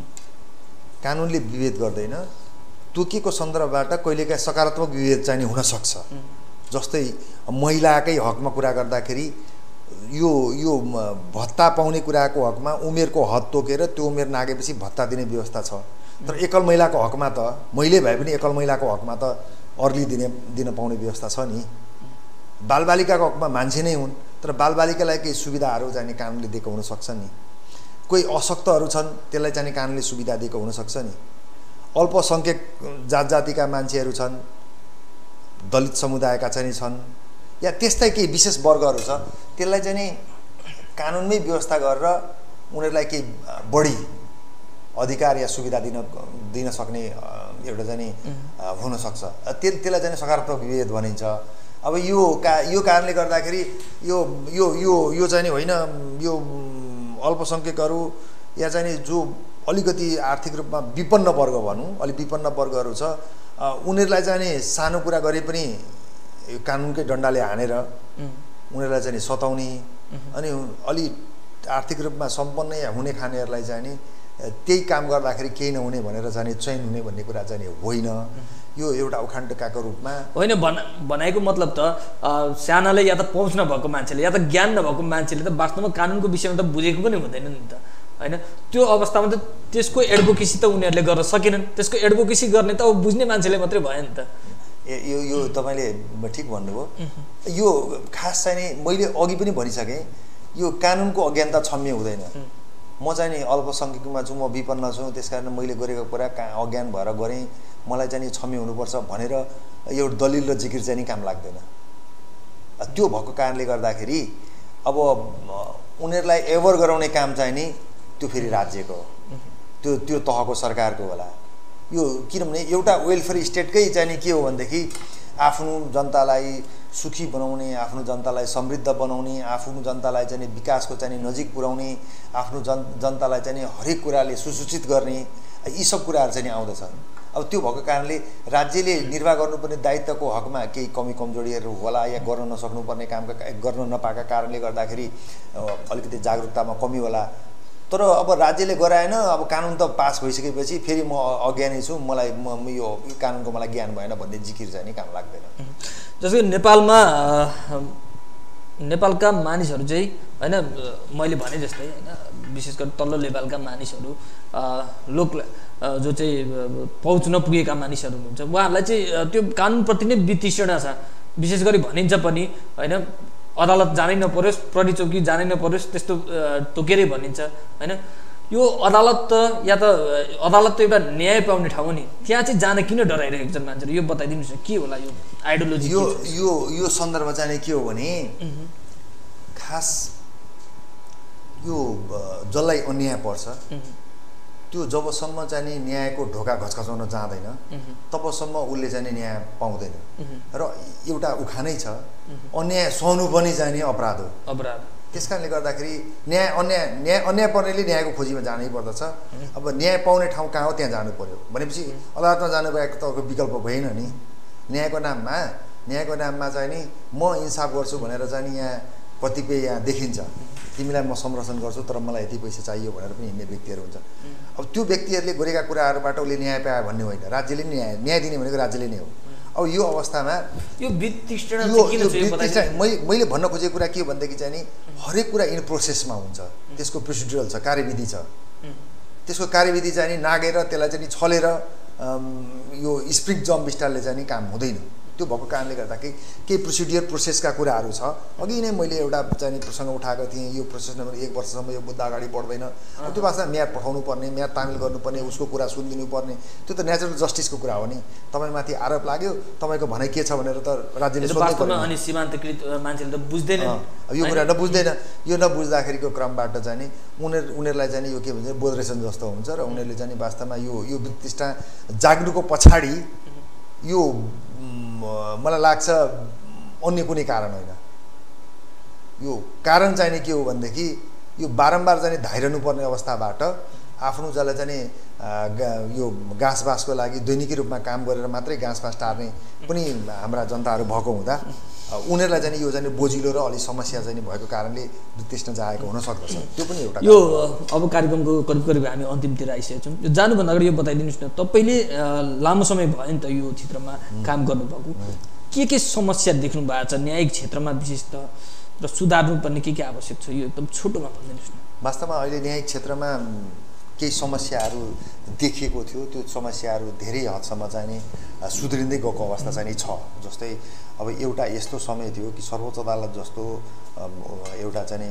कानुनले विभेद गर्दैन तोकेको सन्दर्भबाट कहिलेकाहीँ सकारात्मक विभेद चाहिँ हुनसक्छ जस्तै महिलाकै हकमा कुरा गर्दाखेरि यो यो भत्ता पाउने कुराको हकमा उमेरको हद तोकेर त्यो उमेर नागेपछि भत्ता दिने व्यवस्था छ तर एकल महिलाको हकमा त मैले भए पनि एकल महिलाको हकमा त अर्ली दिने दिन पाउने व्यवस्था छ नि बालबालिकाको हकमा मान्छे नै हुन् तर बालबालिकालाई केही सुविधाहरू चाहिँ कानुनले दिएको हुनसक्छ नि कोही अशक्तहरू छन् त्यसलाई चाहिँ कानुनले सुविधा दिएको हुनसक्छ नि अल्पसङ्ख्यक जात जातिका मान्छेहरू छन् दलित समुदायका चाहिँ छन् या त्यस्तै केही विशेष वर्गहरू छ त्यसलाई चाहिँ नि कानुनमै व्यवस्था गरेर उनीहरूलाई केही बढी अधिकार या सुविधा दिन दिन सक्ने एउटा चाहिँ हुनसक्छ त्यो त्यसलाई चाहिँ सकारात्मक विभेद भनिन्छ अब यो का यो कारणले गर्दाखेरि यो यो यो यो चाहिँ होइन यो अल्पसङ्ख्यकहरू या चाहिँ जो अलिकति आर्थिक रूपमा विपन्न वर्ग भनौँ अलिक विपन्न वर्गहरू छ उनीहरूलाई चाहिँ सानो कुरा गरे पनि यो कानुनकै डन्डाले हानेर उनीहरूलाई चाहिँ सताउने अनि अलि आर्थिक रूपमा सम्पन्न हुने खानेहरूलाई चाहिँ नि त्यही काम गर्दाखेरि केही नहुने भनेर चाहिँ चयन हुने भन्ने कुरा चाहिँ होइन यो एउटा उखान टोकाको रूपमा होइन भना भनाइको मतलब त सानाले या त पहुँच नभएको मान्छेले या त ज्ञान नभएको मान्छेले त वास्तवमा कानुनको विषयमा त बुझेको पनि हुँदैन नि त होइन त्यो अवस्थामा त त्यसको एडभोकेसी त उनीहरूले गर्न सकेनन् त्यसको एडभोकेसी गर्ने त अब बुझ्ने मान्छेले मात्रै भयो नि त ए यो यो तपाईँले ठिक भन्नुभयो यो खास चाहिँ नि मैले अघि पनि भनिसकेँ यो कानुनको अज्ञानता क्षम्य हुँदैन म चाहिँ नि अल्पसङ्ख्यकमा छु म विपन्न छु त्यसकारण मैले गरेको कुरा का अज्ञान भएर गरेँ मलाई चाहिँ नि क्षम्य हुनुपर्छ भनेर एउटा दलिल र जिकिर चाहिँ नि काम लाग्दैन त्यो भएको कारणले गर्दाखेरि अब उनीहरूलाई एभर गराउने काम चाहिँ नि त्यो फेरि राज्यको त्यो त्यो तहको सरकारको होला यो किनभने एउटा वेलफेयर स्टेटकै चाहिँ नि के हो भनेदेखि आफ्नो जनतालाई सुखी बनाउने आफ्नो जनतालाई समृद्ध बनाउने आफ्नो जनतालाई चाहिँ विकासको चाहिँ नजिक पुर्याउने आफ्नो जन जनतालाई चाहिँ हरेक कुराले सुसूचित गर्ने यी सब कुराहरू चाहिँ आउँदछ अब त्यो भएको कारणले राज्यले निर्वाह गर्नुपर्ने दायित्वको हकमा केही कमी कमजोरीहरू होला या गर्न नसक्नुपर्ने कामका गर्न नपाएका कारणले गर्दाखेरि अलिकति जागरुकतामा कमी होला तर अब राज्यले गराएन अब कानुन त पास भइसकेपछि फेरि म अज्ञानी छु मलाई म यो कानुनको मलाई ज्ञान भएन भन्ने जिकिर चाहिँ नि काम लाग्दैन जस्तो नेपालमा नेपालका मानिसहरू चाहिँ होइन मैले भने जस्तै होइन विशेष गरी तल्लो लेभलका मानिसहरू लोक जो चाहिँ पहुँच नपुगेका मानिसहरू हुनुहुन्छ उहाँहरूलाई चाहिँ त्यो कानुनप्रति नै वितृष्णा छ विशेष गरी भनिन्छ पनि होइन अदालत जानै नपरोस् प्रहरी चौकी जानै नपरोस् त्यस्तो तोकेरै भनिन्छ होइन यो अदालत त या त अदालत त एउटा न्याय पाउने ठाउँ हो नि त्यहाँ चाहिँ जान किन डराइरहेको छन् मान्छेहरू यो बताइदिनुहोस् न के होला यो आइडियोलोजी यो यो यो सन्दर्भ चाहिँ के हो भने खास यो जसलाई अन्याय पर्छ त्यो जबसम्म चाहिँ नि न्यायको ढोका घचघचाउन जाँदैन तबसम्म उसले चाहिँ न्याय पाउँदैन र एउटा उखानै छ अन्याय सहनु पनि चाहिँ नि अपराध हो अपराध त्यस कारणले गर्दाखेरि न्याय अन्याय न्याय अन्याय पर्नेले न्यायको खोजीमा जानै पर्दछ अब न्याय पाउने ठाउँ कहाँ हो त्यहाँ जानु पर्यो भनेपछि अदालतमा जानु भएको त विकल्प भएन नि न्यायको नाममा न्यायको नाममा चाहिँ नि म इन्साफ गर्छु भनेर चाहिँ नि यहाँ कतिपय यहाँ देखिन्छ तिमीलाई म संरक्षण गर्छु तर मलाई यति पैसा चाहियो भनेर पनि हिँड्ने व्यक्तिहरू हुन्छ अब त्यो व्यक्तिहरूले गरेका कुराहरूबाट उसले न्याय पायो भन्ने होइन राज्यले नि न्याय न्याय दिने भनेको राज्यले नै हो अब यो अवस्थामा यो वितृष्णा मैले मैले भन्न खोजेको कुरा के हो भनेदेखि चाहिँ नि हरेक कुरा इन प्रोसेसमा हुन्छ त्यसको प्रोसिड्युरल छ कार्यविधि छ त्यसको कार्यविधि चाहिँ नि नागेर त्यसलाई चाहिँ नि छलेर यो स्प्रिङ जम्प स्टाइलले चाहिँ नि काम हुँदैन त्यो भएको कारणले गर्दा केही केही प्रोसिडियर प्रोसेसका कुराहरू छ अघि नै मैले एउटा चाहिँ प्रसङ्ग उठाएको थिएँ यो प्रोसेस नम्बर एक वर्षसम्म यो मुद्दा अगाडि बढ्दैन त्यो वास्तवमा म्याद पठाउनु पर्ने म्याद तामिल गर्नुपर्ने उसको कुरा सुनिदिनु पर्ने त्यो त नेचुरल जस्टिसको कुरा हो नि तपाईँमाथि आरोप लाग्यो तपाईँको भनाइ के छ भनेर त राज्यले सोध्नु अनि सीमान्तकृत मान्छेले त बुझ्दैन यो कुरा नबुझ्दैन यो नबुझ्दाखेरिको क्रमबाट चाहिँ नि उनीहरू उनीहरूलाई चाहिँ यो के भन्छ बोधरेसन जस्तो हुन्छ र उनीहरूले चाहिँ वास्तवमा यो यो वितृष्णा जाग्नुको पछाडि यो मलाई लाग्छ अन्य कुनै कारण होइन यो कारण चाहिँ नि के हो भनेदेखि यो बारम्बार चाहिँ धाइरहनु पर्ने अवस्थाबाट आफ्नो जसलाई चाहिँ यो घाँस बाँसको लागि दैनिकी रूपमा काम गरेर मात्रै घाँस बाँस टार्ने पनि हाम्रा जनताहरू भएको हुँदा उनीहरूलाई चाहिँ यो चाहिँ बोजिलो र अलि समस्या चाहिँ भएको कारणले वितृष्णा जाएको हुन सक्दछ त्यो पनि एउटा यो अब कार्यक्रमको करिब करिब हामी अन्तिमतिर आइसकेका छौँ यो जानुभन्दा अगाडि यो बताइदिनुहोस् न तपाईँले लामो समय भयो नि त यो क्षेत्रमा काम गर्नुभएको के के समस्या देख्नु भएको छ न्यायिक क्षेत्रमा विशेष त र सुधार्नुपर्ने के के आवश्यक छ यो एकदम छोटोमा भनिदिनुहोस् न वास्तवमा अहिले न्यायिक क्षेत्रमा केही समस्याहरू देखिएको थियो त्यो समस्याहरू धेरै हदसम्म चाहिँ नि सुध्रिँदै गएको अवस्था चाहिँ नि छ जस्तै अब एउटा यस्तो समय थियो कि सर्वोच्च अदालत जस्तो एउटा चाहिँ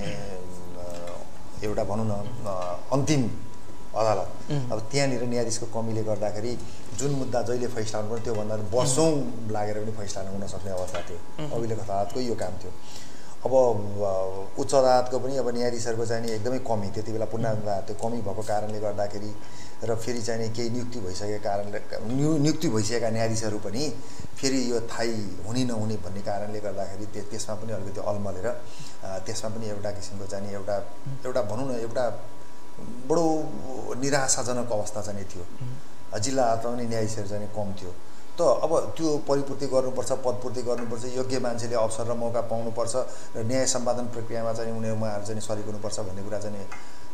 एउटा भनौँ न अन्तिम अदालत अब त्यहाँनिर न्यायाधीशको कमीले गर्दाखेरि जुन मुद्दा जहिले फैसला हुनुपर्ने त्योभन्दा वर्षौँ लागेर पनि फैसला नहुन सक्ने अवस्था थियो अभिलेख अदालतको यो काम थियो अब उच्च अदालतको पनि अब न्यायाधीशहरूको चाहिँ नि एकदमै कमी त्यति बेला पूर्णाङ्ग त्यो कमी भएको कारणले गर्दाखेरि र फेरि चाहिँ नि केही नियुक्ति भइसकेका कारणले नियुक्ति भइसकेका न्यायाधीशहरू पनि फेरि यो थाहै हुने नहुने भन्ने कारणले गर्दाखेरि त्यसमा पनि अलिकति अल्मलेर त्यसमा पनि एउटा किसिमको चाहिँ नि एउटा एउटा भनौँ न एउटा बडो निराशाजनक अवस्था चाहिँ थियो जिल्ला अदालतमा पनि न्यायाधीशहरू चाहिँ कम थियो त अब त्यो परिपूर्ति गर्नुपर्छ पदपूर्ति गर्नुपर्छ योग्य मान्छेले अवसर र मौका पाउनुपर्छ र न्याय सम्पादन प्रक्रियामा चाहिँ उनीहरू उहाँहरू चाहिँ सरिक हुनुपर्छ भन्ने कुरा चाहिँ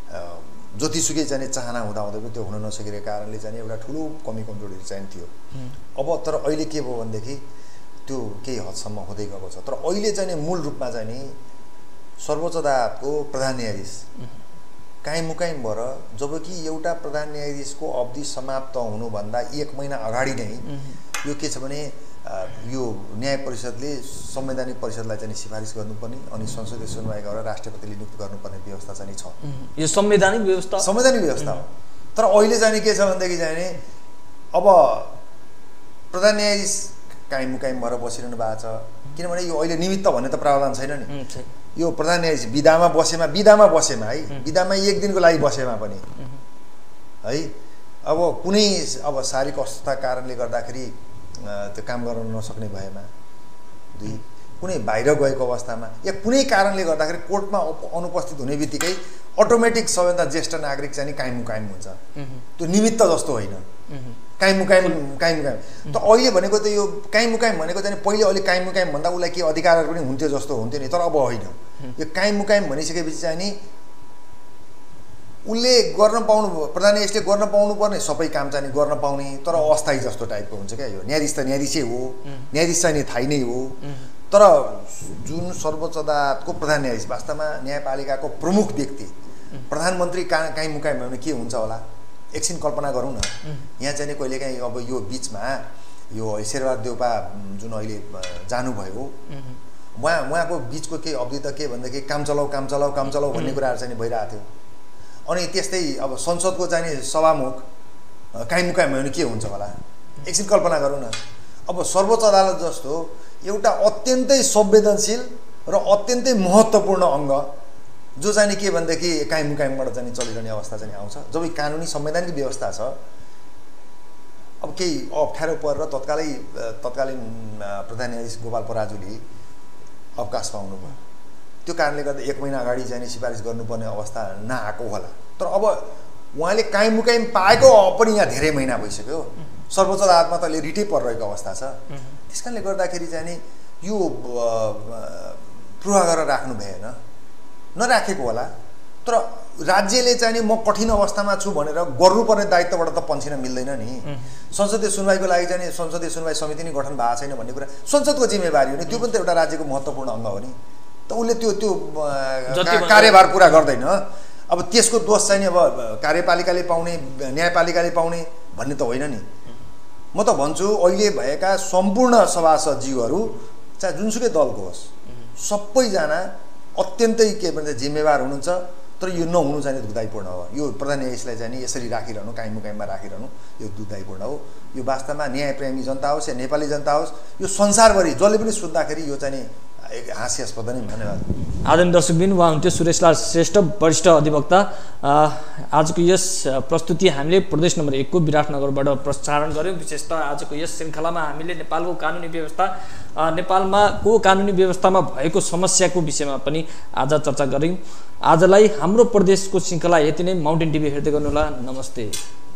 जतिसुकै चाहिँ चाहना हुँदा हुँदै पनि त्यो हुन नसकेको कारणले चाहिँ एउटा ठुलो कमी कमजोरी चाहिँ थियो अब तर अहिले के भयो भनेदेखि त्यो केही हदसम्म हुँदै गएको छ तर अहिले चाहिँ मूल रूपमा चाहिँ नि सर्वोच्च अदालतको प्रधान न्यायाधीश काहीँ मुकाइम भएर जबकि एउटा प्रधान न्यायाधीशको अवधि समाप्त हुनुभन्दा एक महिना अगाडि नै यो के छ भने यो न्याय परिषदले संवैधानिक परिषदलाई चाहिँ सिफारिस गर्नुपर्ने अनि संसदीय सुनवाई गरेर राष्ट्रपतिले नियुक्त गर्नुपर्ने व्यवस्था चाहिँ छ यो संवैधानिक व्यवस्था संवैधानिक व्यवस्था हो तर अहिले चाहिँ के छ भनेदेखि चाहिँ अब प्रधान न्यायाधीश काहीँ मुकाइम भएर बसिरहनु भएको छ किनभने यो अहिले निमित्त भन्ने त प्रावधान छैन नि यो प्रधान न्यायाधीश विधामा बसेमा विधामा बसेमा है विधामा एक दिनको लागि बसेमा पनि है अब कुनै अब शारीरिक अस्वस्थता कारणले गर्दाखेरि त्यो काम गर्न नसक्ने भएमा दुई कुनै बाहिर गएको अवस्थामा या कुनै कारणले गर्दाखेरि कोर्टमा अनुपस्थित हुने बित्तिकै अटोमेटिक सबैभन्दा ज्येष्ठ नागरिक चाहिँ कायम मुकायम हुन्छ त्यो निमित्त जस्तो होइन कायम मुकायम कायम मुकायम त अहिले भनेको त यो कायम मुकायम भनेको चाहिँ पहिले अलि कायम मुकायम भन्दा उसलाई के अधिकारहरू पनि हुन्थ्यो जस्तो हुन्थ्यो नि तर अब होइन यो कायम मुकायम भनिसकेपछि चाहिँ नि उसले गर्न पाउनु प्रधान न्यायाधीशले गर्न पाउनु पर्ने सबै काम चाहिँ गर्न पाउने तर अस्थायी जस्तो टाइपको हुन्छ क्या यो न्यायाधीश त न्यायाधीशै हो न्यायाधीश चाहिँ थाहै नै हो तर जुन सर्वोच्च अदालतको प्रधान न्यायाधीश वास्तवमा न्यायपालिकाको प्रमुख व्यक्ति प्रधानमन्त्री कहाँ काहीँ मुकायम भयो भने के हुन्छ होला एकछिन कल्पना गरौँ न यहाँ चाहिँ कहिलेकाहीँ अब यो बिचमा यो शेरबहादुर देउपा जुन अहिले जानुभयो उहाँ उहाँको बिचको केही अवधि त के भनेदेखि काम चलाऊ काम चलाऊ काम चलाऊ भन्ने कुराहरू चाहिँ भइरहेको थियो अनि त्यस्तै अब संसदको चाहिँ सभामुख काहीँ मुकायम भयो भने के हुन्छ होला एकछिन कल्पना गरौँ न अब सर्वोच्च अदालत जस्तो एउटा अत्यन्तै संवेदनशील र अत्यन्तै महत्त्वपूर्ण अङ्ग जो चाहिँ के भनेदेखि काहीँ मुकायमबाट चाहिँ चलिरहने अवस्था चाहिँ आउँछ जब कानुनी संवैधानिक व्यवस्था छ अब केही अप्ठ्यारो परेर तत्कालै तत्कालीन प्रधान न्यायाधीश गोपाल पराजुली अवकाश पाउनुभयो त्यो कारणले गर्दा एक महिना अगाडि चाहिँ सिफारिस गर्नुपर्ने अवस्था नआएको होला तर अब उहाँले काहीँ मुकायम पाएको पनि यहाँ धेरै महिना भइसक्यो सर्वोच्च अदालतमा त अहिले रिटै परिरहेको अवस्था छ। त्यस कारणले गर्दाखेरि चाहिँ नि यो पूर्व गरेर राख्नु भएन, नराखेको होला। तर राज्यले चाहिँ नि म कठिन अवस्थामा छु भनेर गर्नुपर्ने दायित्वबाट त पन्छिन मिल्दैन नि। संसदीय सुनवाईको लागि चाहिँ नि संसदीय सुनवाई समिति नै गठन भएको छैन भन्ने कुरा संसदको जिम्मेवारी हो नि, त्यो पनि त एउटा राज्यको महत्त्वपूर्ण अङ्ग हो नि। त उसले त्यो त्यो कार्यभार पुरा गर्दैन। अब त्यसको दोष चाहिँ नि अब कार्यपालिकाले पाउने न्यायपालिकाले पाउने भन्ने त होइन नि। म त भन्छु अहिले भएका सम्पूर्ण सभासदज्यूहरू चाहे जुनसुकै दलको होस् सबैजना अत्यन्तै के भन्छ जिम्मेवार हुनुहुन्छ। तर यो नहुनु चाहिँ दुःखदायीपूर्ण हो। यो प्रधान न्यायाधीशलाई चाहिँ नि यसरी राखिरहनु, कायम मुकायममा राखिरहनु यो दुःखदायीपूर्ण हो। यो वास्तवमा न्यायप्रेमी जनता होस् या नेपाली जनता होस्, यो संसारभरि जसले पनि सुन्दाखेरि यो चाहिँ नि हास्यास्पद नै। धन्यवाद। आदरणीय दर्शकबिन, उहाँ हुन्थ्यो सुरेश लाल श्रेष्ठ, वरिष्ठ अधिवक्ता। आजको यस प्रस्तुति हामीले प्रदेश नम्बर एकको विराटनगरबाट प्रसारण गऱ्यौँ। विशेषतः आजको यस श्रृङ्खलामा हामीले नेपालको कानुनी व्यवस्था, नेपालमा को कानुनी व्यवस्थामा भएको समस्याको विषयमा पनि आज चर्चा गऱ्यौँ। आजलाई हाम्रो प्रदेशको श्रृङ्खला यति नै। माउन्टेन टिभी हेर्दै गर्नुहोला। नमस्ते।